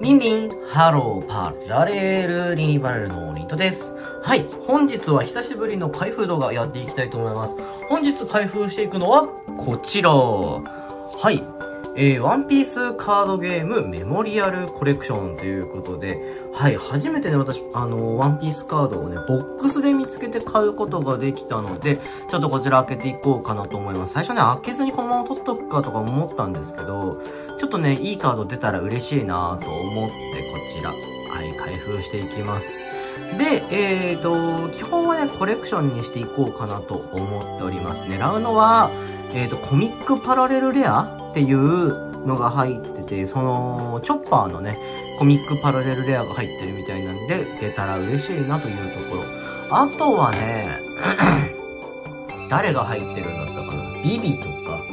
リンリン、ハローパラレル、リニパラレルのリントです。はい、本日は久しぶりの開封動画やっていきたいと思います。本日開封していくのは、こちら。はい、ワンピースカードゲームメモリアルコレクションということで、はい、初めてね、私、ワンピースカードをね、ボックスで見つけて買うことができたので、ちょっとこちら開けていこうかなと思います。最初ね、開けずにこのまま取っとくかとか思ったんですけど、ちょっとね、いいカード出たら嬉しいなと思って、こちら、はい、開封していきます。で、基本はね、コレクションにしていこうかなと思っております。狙うのは、コミックパラレルレアっていうのが入ってて、その、チョッパーのね、コミックパラレルレアが入ってるみたいなんで、出たら嬉しいなというところ。あとはね、誰が入ってるんだったかな、ビビとか、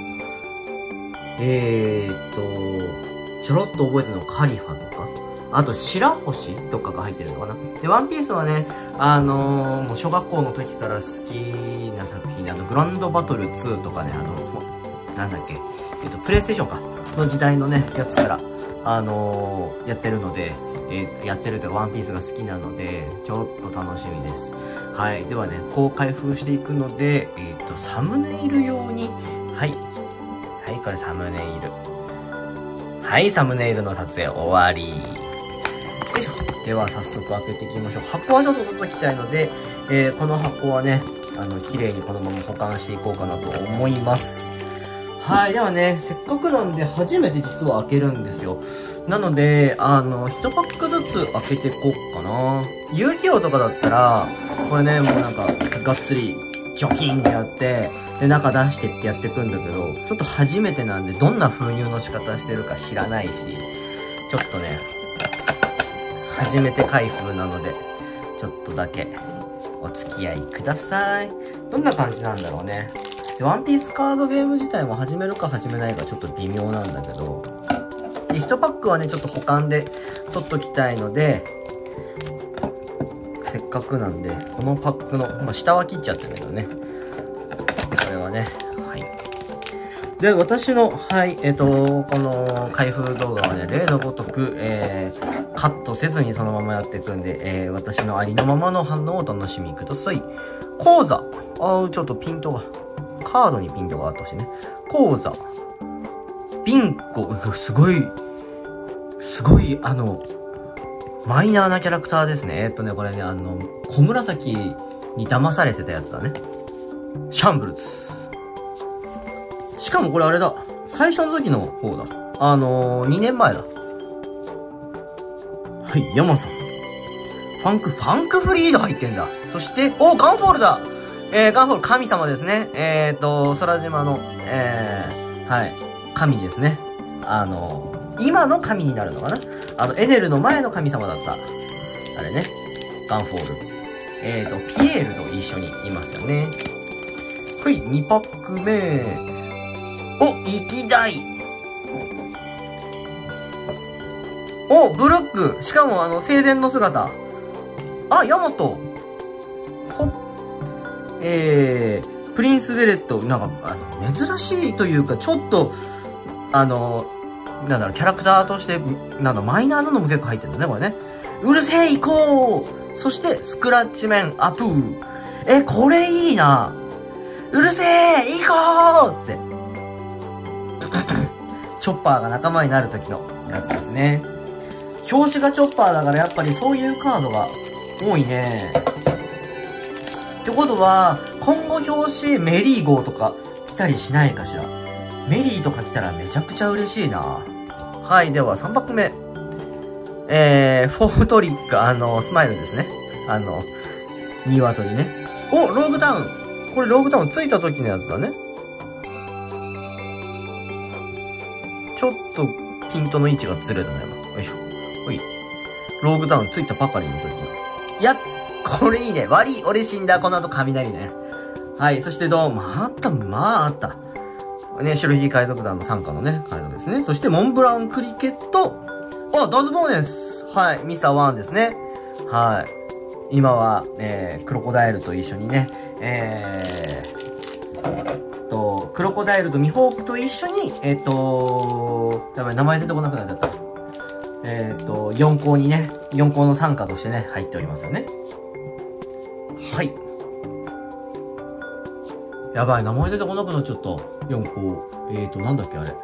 ちょろっと覚えてるのカリファとか、あと白星とかが入ってるのかな。で、ワンピースはね、もう小学校の時から好きな作品で、グランドバトル2とかね、なんだっけ、プレイステーションか、の時代のね、やつから、やってるので、やってるというかワンピースが好きなので、ちょっと楽しみです。はい。ではね、こう開封していくので、サムネイル用に、はい。はい、これサムネイル。はい、サムネイルの撮影終わり。よいしょ。では早速開けていきましょう。箱はちょっと取っときたいので、この箱はね、綺麗にこのまま保管していこうかなと思います。はい。ではね、せっかくなんで初めて実は開けるんですよ。なので、1パックずつ開けていこうかな。遊戯王とかだったら、これね、もうなんか、がっつり、ジョキンってやって、で、中出してってやっていくんだけど、ちょっと初めてなんで、どんな封入の仕方してるか知らないし、ちょっとね、初めて開封なので、ちょっとだけ、お付き合いください。どんな感じなんだろうね。で、ワンピースカードゲーム自体も始めるか始めないかちょっと微妙なんだけど、で、1パックはね、ちょっと保管で取っときたいので、せっかくなんで、このパックの、まあ、下は切っちゃってるけどね。これはね、はい。で、私の、はい、この開封動画はね、例のごとく、カットせずにそのままやっていくんで、私のありのままの反応をお楽しみください。講座。ちょっとピントが、カードにピントがあってほしいね。講座。ビンコ、すごい、マイナーなキャラクターですね。これね、小紫に騙されてたやつだね。シャンブルズ。しかもこれあれだ。最初の時の方だ。2年前だ。はい、ヤマさん。ファンクフリード入ってんだ。そして、ガンフォールだ。ガンフォール神様ですね。空島の、はい、神ですね。今の神になるのかな。エネルの前の神様だった。あれね。ガンフォール。ピエールと一緒にいますよね。はい、2パック目。粋大。ブロック。しかも、生前の姿。ヤマト。プリンスベレット。なんか、珍しいというか、ちょっと、なんだろう、キャラクターとして、マイナーなのも結構入ってるんだね、これね。うるせえ、行こう。そして、スクラッチメン、アプー。これいいな。うるせえ、行こうって。チョッパーが仲間になる時のやつですね。表紙がチョッパーだからやっぱりそういうカードが多いね。ってことは、今後表紙メリー号とか来たりしないかしら。メリーとか来たらめちゃくちゃ嬉しいな。はい、では3パック目。フォートリック、スマイルですね。ニワトリね。ローグタウン。これローグタウンついた時のやつだね。ちょっとピントの位置がずれたね。よいしょ。ほい。ローグタウンついたばかりの時。これいいね。俺死んだ。この後雷ね。はい。そしてあった。ね、白ひげ海賊団の傘下のね、カードですね。そして、モンブランクリケット。ダズボーネス。はい。ミスターワンですね。はい。今は、クロコダイルと一緒にね、クロコダイルとミホークと一緒に、名前出てこなくなっちゃった。 4校にね、4校の参加としてね、入っておりますよね。はい。やばい、名前出てこなくなっちゃった。4校。なんだっけ、あれ。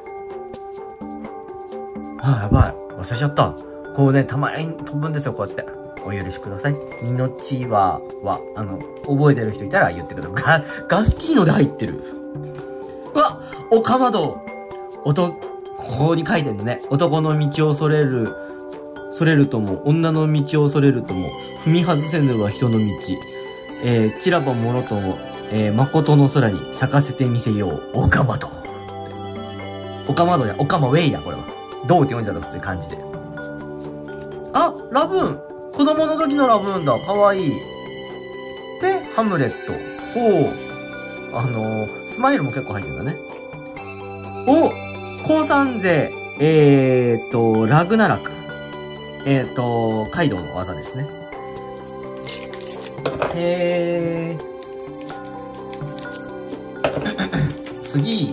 やばい。忘れちゃった。こうね、たまに飛ぶんですよ、こうやって。お許しください。ミノチワは、覚えてる人いたら言ってください。ガスティーノで入ってる。うわ、オカマド。ここに書いてんのね。男の道をそれるとも、女の道をそれるとも、踏み外せぬは人の道。散らばもろとも、誠の空に咲かせてみせよう。オカマド。オカマドや、オカマウェイや、これは。どうって読んじゃった、普通に漢字で。あ、ラブーン。子供の時のラブーンだ。かわいい。で、ハムレット。ほう。スマイルも結構入ってるんだね。降参勢。ラグナラク。カイドウの技ですね。次。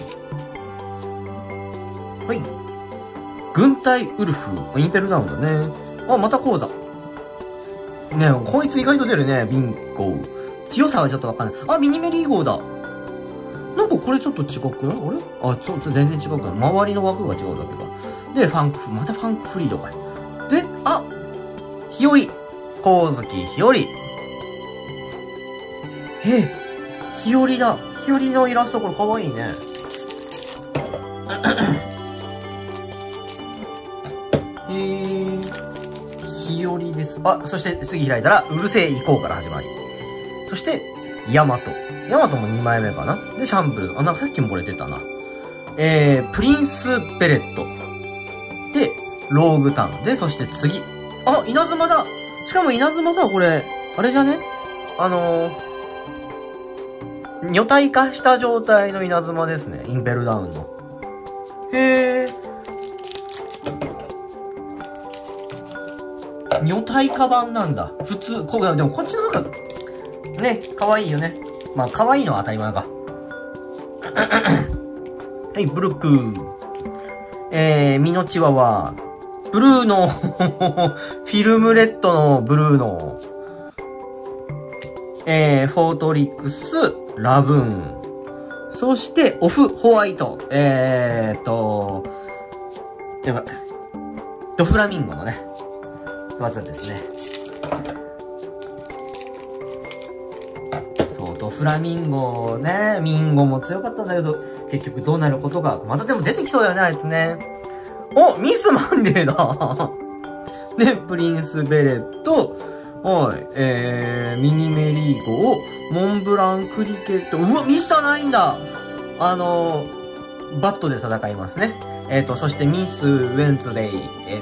はい。軍隊ウルフ。インペルダウンだね。あ、また講座。ねえ、こいつ意外と出るね、ビンゴ。強さはちょっとわかんない。あ、ミニメリー号だ。なんかこれちょっと違くない？あれ？全然違うから。周りの枠が違うだけだ。で、またファンクフリードかい。で、あ、日和。光月日和。日和だ。日和のイラストこれかわいいね。日和です。あ、そして次開いたら、うるせえ行こうから始まり。そして、ヤマト。ヤマトも2枚目かな。で、シャンブルズ。あ、なんかさっきもこれ出たな。プリンスベレット。で、ローグタウン。で、そして次。あ、稲妻だ。しかも稲妻さ、これ、あれじゃね？女体化した状態の稲妻ですね。インペルダウンの。へー。女体化版なんだ。普通、でもこっちの方が、ね、可愛いよね。まあ、可愛いのは当たり前か。はい、ブルック。ミノチワワ。ブルーノ。フィルムレッドのブルーノ。フォートリックス、ラブーン。そして、オフホワイト。ドフラミンゴのね、技ですね。そう、ドフラミンゴね、ミンゴも強かったんだけど、結局どうなることが、またでも出てきそうだよね、あいつね。お、ミスマンデーだ。で、プリンスベレット、はい、ミニメリーゴ、モンブランクリケット、うわ、ミスターないんだ。バットで戦いますね。そしてミス・ウェンツデイ、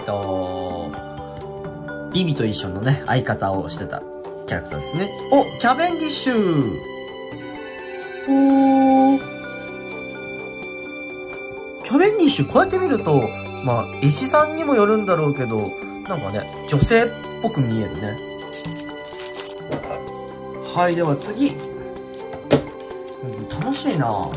ビビと一緒のね、相方をしてたキャラクターですね。お、キャベンディッシュ。キャベンディッシュ、こうやって見ると、まあ、絵師さんにもよるんだろうけど、なんかね、女性っぽく見えるね。はい、では次。楽しいなぁ。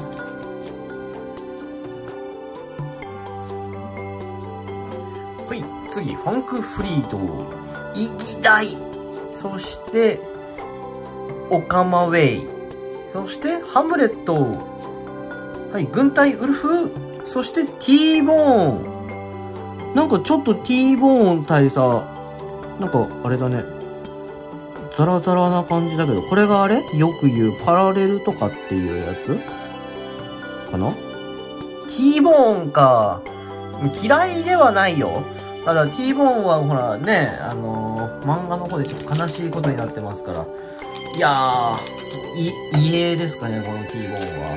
はい、次、ファンクフリード。イギダイ。そして、オカマウェイ。そして、ハムレット。はい、軍隊ウルフ。そして、ティーボーン。なんかちょっとティーボーン大佐、なんかあれだね。ザラザラな感じだけど、これがあれ？よく言うパラレルとかっていうやつかな？ティーボーンか。嫌いではないよ。ただ、ティーボーンはほらね、漫画の方でちょっと悲しいことになってますから。いやー、異例ですかね、このティーボーン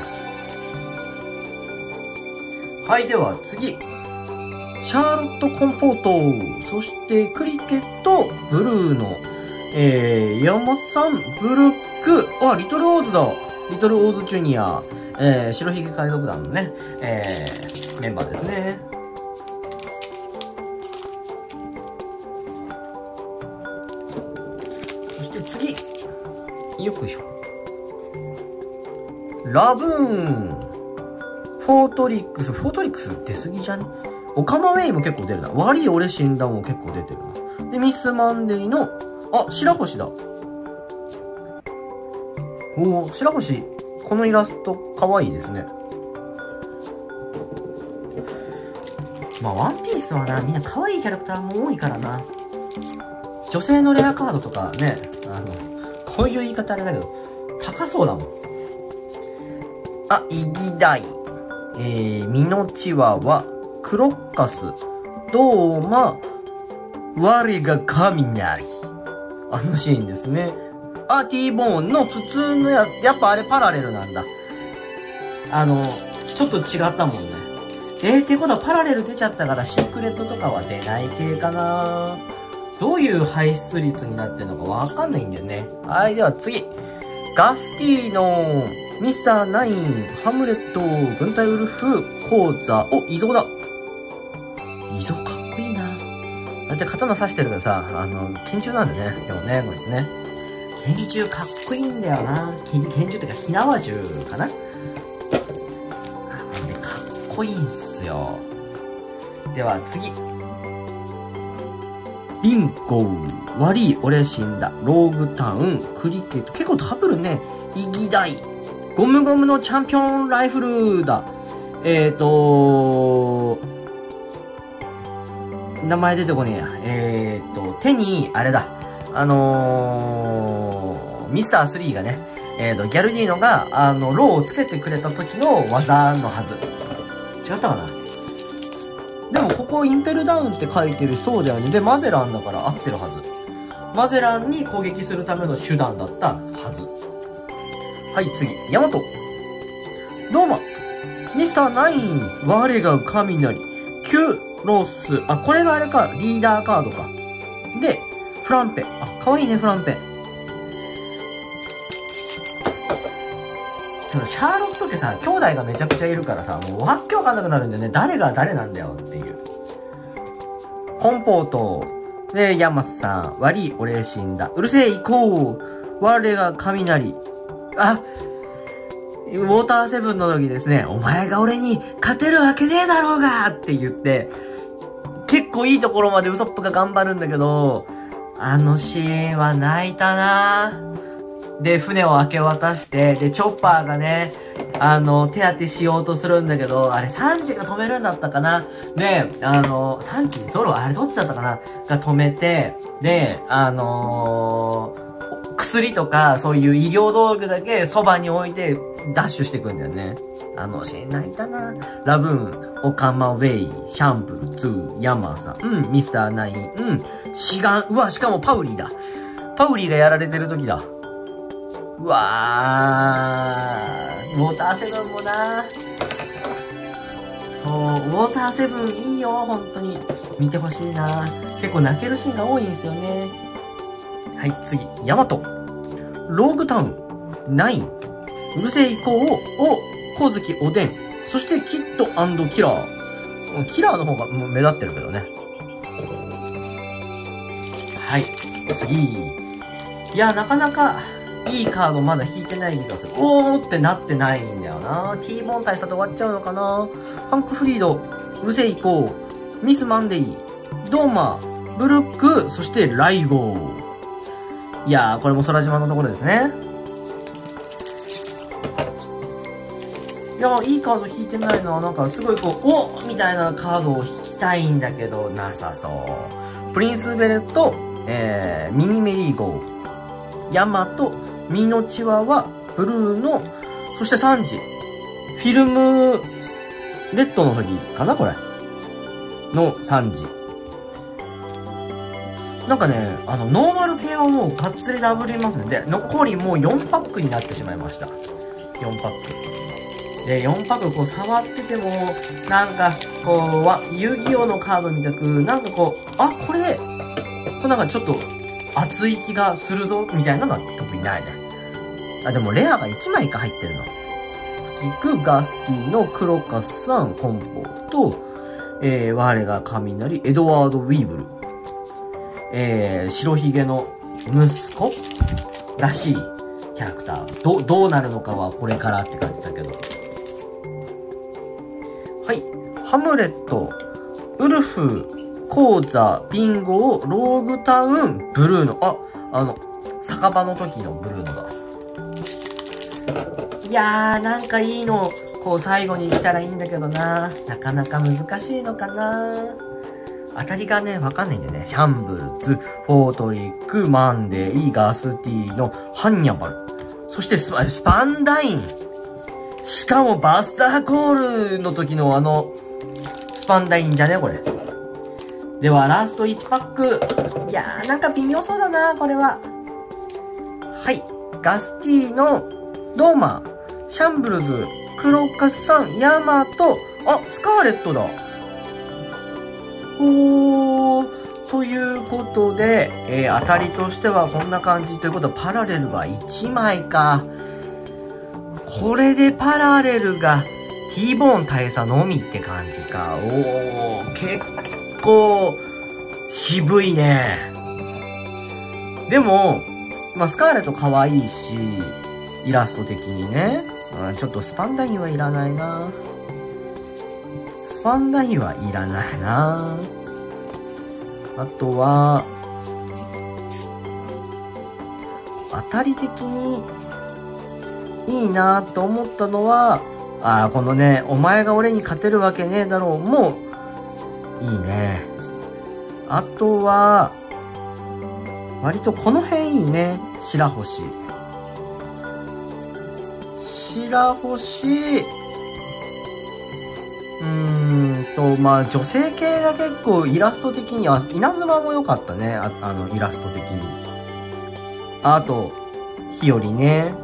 は。はい、では次。シャーロット・コンポート。そして、クリケット、ブルーノ。山さん、ブルック。あ、リトルオーズだ。リトルオーズジュニア。白ひげ海賊団のね、メンバーですね。そして次。よくしょ。ラブーン。フォートリックス出すぎじゃね？ オカマウェイも結構出るな。悪い俺死んだも結構出てるな。で、ミスマンデーの、あ、白星だ。おー、白星。このイラスト、かわいいですね。まあ、ワンピースはな、みんな可愛いキャラクターも多いからな。女性のレアカードとかね、こういう言い方あれだけど、高そうだもん。あ、イギダイ。ミノチワワ、クロッカス、ドーマ、我が雷。あのシーンですね。あ、T ボーンの普通のやっぱあれパラレルなんだ。ちょっと違ったもんね。ってことはパラレル出ちゃったからシークレットとかは出ない系かな。どういう排出率になってるのかわかんないんだよね。はい、では次。ガスティーノ、ミスターナイン、ハムレット、軍隊ウルフ、コーザ、お、イゾだ。イゾかっこいいな。だって刀刺してるからさ、拳銃なんでね。でもね、これですね。拳銃かっこいいんだよな。拳銃ってか、火縄銃かな。かっこいいんすよ。では次。リンコウ、悪い俺死んだ、ローグタウン、クリケット。結構ダブルね。イギダイ。ゴムゴムのチャンピオンライフルだ。名前出てこねえや。手に、あれだ。ミスター3がね、ギャルディーノが、ローをつけてくれた時の技のはず。違ったかな。でも、ここインペルダウンって書いてるそうだよね。で、マゼランだから合ってるはず。マゼランに攻撃するための手段だったはず。はい、次。ヤマト。どうも。ミスターナイン。我が雷。キュロス。あ、これがあれか。リーダーカードか。で、フランペ。あ、かわいいね、フランペ。シャーロットってさ、兄弟がめちゃくちゃいるからさ、もうわっけわかんなくなるんだよね。誰が誰なんだよっていう。コンポート。で、ヤマスさん。悪い、俺死んだ。うるせえ、行こう。我が雷。あ、ウォーターセブンの時ですね、お前が俺に勝てるわけねえだろうがって言って、結構いいところまでウソップが頑張るんだけど、あのシーンは泣いたなぁ。で、船を明け渡して、で、チョッパーがね、手当てしようとするんだけど、あれ、サンジが止めるんだったかな。で、サンジ、ゾロ、あれどっちだったかなが止めて、で、薬とか、そういう医療道具だけそばに置いて、ダッシュしていくんだよね。シーン泣いたな。ラブーン、オカマウェイ、シャンプル、ツー、ヤマーさん、ミスターナイン、シガン、うわ、しかもパウリーだ。パウリーがやられてる時だ。うわー、ウォーターセブンもな。そう、ウォーターセブンいいよ、本当に。見てほしいな。結構泣けるシーンが多いんですよね。はい、次、ヤマト。ローグタウン、ナイン。うるせえ以降を、コズキおでん。そして、キッド&キラー。キラーの方が目立ってるけどね。はい、次。いや、なかなか、いいカードまだ引いてない気がする。おーってなってないんだよな。T ボーン大佐で終わっちゃうのかな。ハンクフリード、うるせえ以降、ミスマンデイ、ドーマ、ブルック、そしてライゴー。いやー、これも空島のところですね。いやー、いいカード引いてないのは、なんかすごいこう、おみたいなカードを引きたいんだけど、なさそう。プリンスベレット、ミニメリーゴー、ヤマト、ミノチワワ、ブルーの、そしてサンジ。フィルム、レッドの時かなこれ。のサンジ。なんかね、ノーマル系はもうがっつりダブりますね。で、残りもう4パックになってしまいました。4パック。で、4パックこう触ってても、なんか、こう、遊戯王のカードみたく、なんかこう、あ、これなんかちょっと、熱い気がするぞ、みたいなのは特にないね。あ、でもレアが1枚か入ってるの。イク、ガスティのクロカスさん、コンポート、我が雷、エドワード・ウィーブル、白ひげの息子らしいキャラクター。どうなるのかはこれからって感じだけど。はい。ハムレット、 ウルフ、コーザ、ビンゴ、ローグタウン、ブルーノ。酒場の時のブルーノだ。いやー、なんかいいの、こう最後に来たらいいんだけどな。なかなか難しいのかな。当たりがね、わかんないんだよね。シャンブルズ、フォートリック、マンデイ、ガスティーノ、ハンニャバル。そしてスパンダイン。しかもバスターコールの時のスパンダインじゃねこれ。では、ラスト1パック。いやー、なんか微妙そうだな、これは。はい。ガスティーノ、ドーマー、シャンブルズ、クロッカスさん、ヤマト、スカーレットだ。ということで、当たりとしてはこんな感じということは、パラレルは1枚か。これでパラレルが T ボーン大佐のみって感じか。結構渋いね。でも、スカーレット可愛いし、イラスト的にね。ちょっとスパンダインはいらないな。スパンダインはいらないな。あとは、当たり的にいいなと思ったのは、このね、お前が俺に勝てるわけねえだろう。もう、いいね。あとは、割とこの辺いいね。白星。白星。女性系が結構イラスト的には、稲妻も良かったね。イラスト的に。あと、日和ね。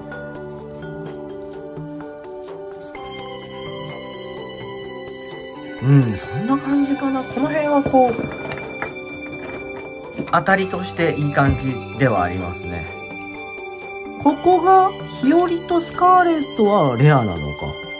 そんな感じかな。この辺はこう、当たりとしていい感じではありますね。ここが、日和とスカーレットはレアなのか。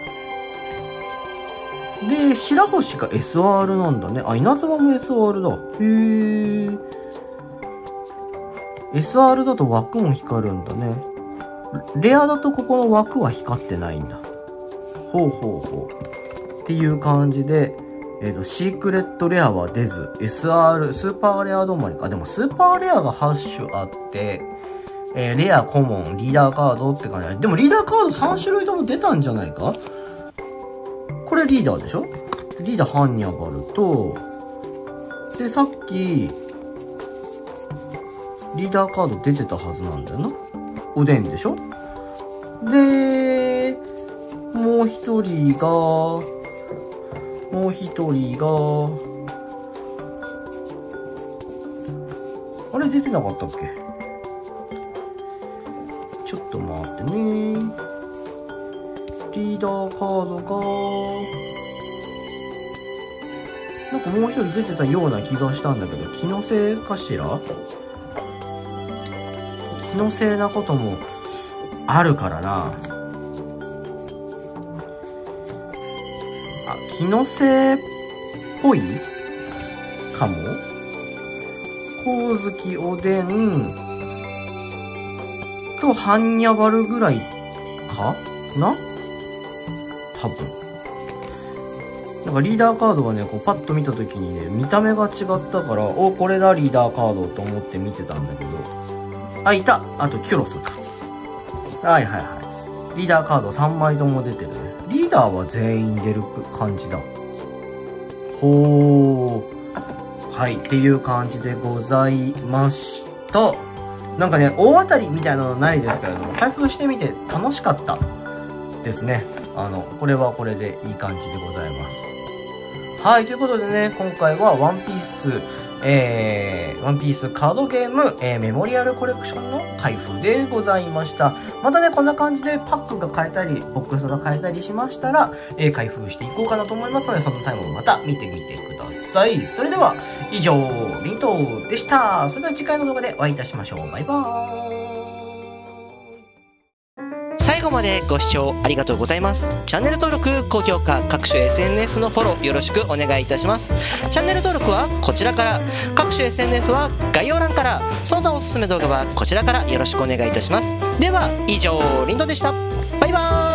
で、白星が SR なんだね。稲妻も SR だ。へー。SR だと枠も光るんだね。レアだとここの枠は光ってないんだ。ほう。っていう感じで、シークレットレアは出ず、SR、スーパーレア止まりか。でもスーパーレアが8種あって、レア、コモン、リーダーカードって感じ。でもリーダーカード3種類とも出たんじゃないか？これリーダーでしょ？リーダーハンニャバルと、で、さっき、リーダーカード出てたはずなんだよな。おでんでしょ？で、もう一人が、あれ出てなかったっけ？ちょっと待ってね。リーダーカードが、なんかもう一人出てたような気がしたんだけど、気のせいかしら？気のせいなこともあるからな。気のせいっぽいかも。光月おでんとハンニャバルぐらいかな多分。なんかリーダーカードがね、こうパッと見たときにね、見た目が違ったから、これだリーダーカードと思って見てたんだけど。いた！あとキュロスか。はい。リーダーカード3枚とも出てるね。リーダーは全員出る感じだ。はい、っていう感じでございました。なんかね、大当たりみたいなのないですけれども、開封してみて楽しかったですね。これはこれでいい感じでございます。はい、ということでね、今回はワンピースカードゲーム、メモリアルコレクションの開封でございました。またね、こんな感じでパックが買えたり、ボックスが買えたりしましたら、開封していこうかなと思いますので、その際もまた見てみてください。それでは、以上、リントでした。それでは次回の動画でお会いいたしましょう。バイバーイ。最後までご視聴ありがとうございます。チャンネル登録、高評価、各種 SNS のフォローよろしくお願いいたします。チャンネル登録はこちらから、各種 SNS は概要欄から、その他おすすめ動画はこちらからよろしくお願いいたします。では以上、リンドでした。バイバーイ。